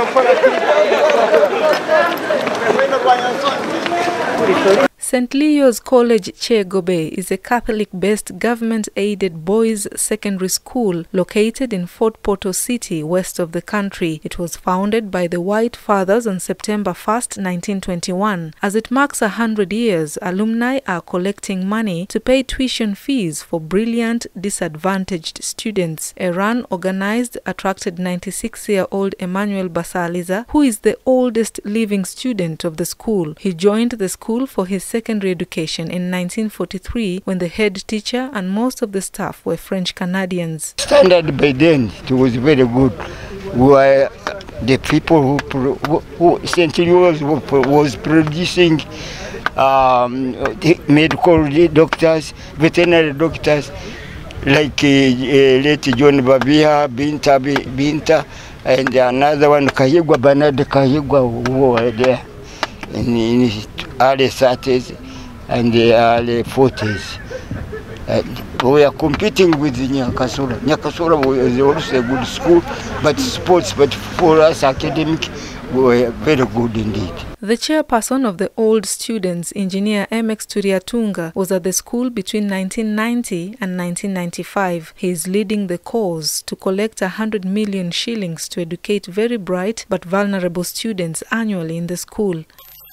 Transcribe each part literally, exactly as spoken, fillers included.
Saint Leo's College Chegobe is a Catholic-based government-aided boys' secondary school located in Fort Portal City, west of the country. It was founded by the White Fathers on September first, nineteen twenty-one. As it marks a hundred years, alumni are collecting money to pay tuition fees for brilliant, disadvantaged students. A run organized attracted ninety-six-year-old Emmanuel Basaliza, who is the oldest living student of the school. He joined the school for his secondary education in nineteen forty-three when the head teacher and most of the staff were French Canadians. Standard by then, it was very good. We were the people who, who, who Saint Louis was producing um, medical doctors, veterinary doctors, like uh, uh, late John Babia, Binta, Binta, and another one, Kahigwa, Bernard Kahigwa, who were there in, in early thirties and the early forties. And we are competing with Nyakasura. Nyakasura was also a good school, but sports, but for us academic, we were very good indeed. The chairperson of the old students, Engineer M X Turiatunga, was at the school between nineteen ninety and nineteen ninety-five. He is leading the cause to collect one hundred million shillings to educate very bright but vulnerable students annually in the school.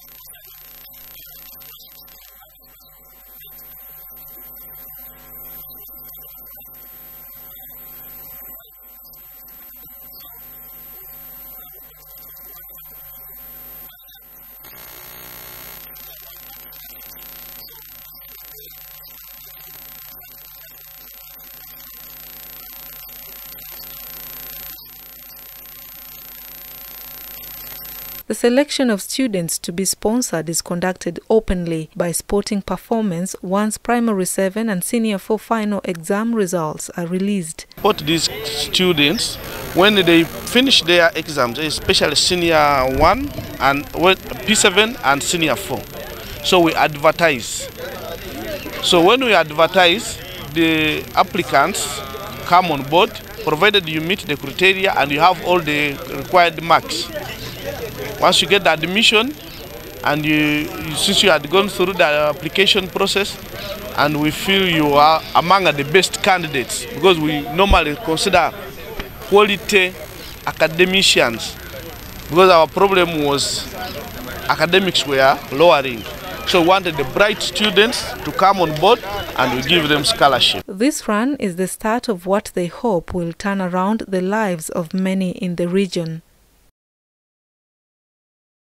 The selection of students to be sponsored is conducted openly by sporting performance once primary seven and senior four final exam results are released. What these students, when they finish their exams, especially senior one and P seven and senior four, so we advertise. So when we advertise, the applicants come on board, provided you meet the criteria and you have all the required marks. Once you get the admission, and you, you, since you had gone through the application process, and we feel you are among the best candidates, because we normally consider quality academicians, because our problem was academics were lowering. So we wanted the bright students to come on board and we give them scholarship. This run is the start of what they hope will turn around the lives of many in the region.